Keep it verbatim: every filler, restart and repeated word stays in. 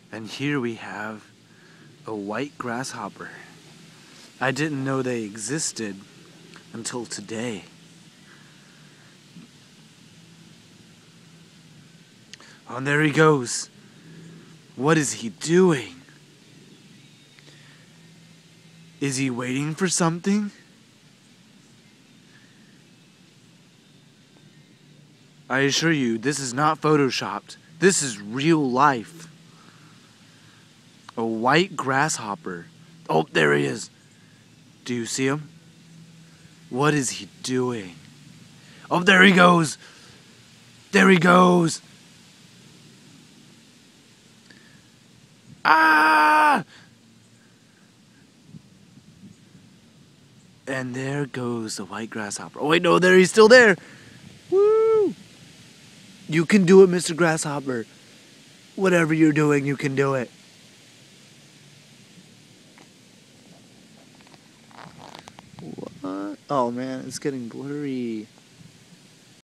And here we have a white grasshopper. I didn't know they existed until today. Oh, and there he goes. What is he doing? Is he waiting for something? I assure you, this is not photoshopped. This is real life. A white grasshopper. Oh, there he is. Do you see him? What is he doing? Oh, there he goes. There he goes. Ah! And there goes the white grasshopper. Oh, wait, no, there he's still there. Woo! You can do it, Mister Grasshopper. Whatever you're doing, you can do it. What? Oh, man, it's getting blurry.